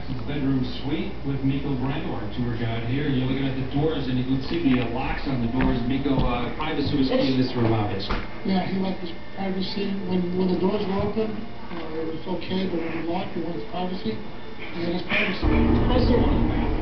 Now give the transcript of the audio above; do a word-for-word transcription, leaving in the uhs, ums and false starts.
Jackson's bedroom suite with Micheal Brando, our tour guide here. You're looking at the doors, and you can see the uh, locks on the doors. Micheal, uh, privacy was key in this room, obviously. Yeah, he liked his privacy. When when the doors were open, uh, it was okay, but when he locked, he wanted his privacy. He had his privacy. Also on the bathroom.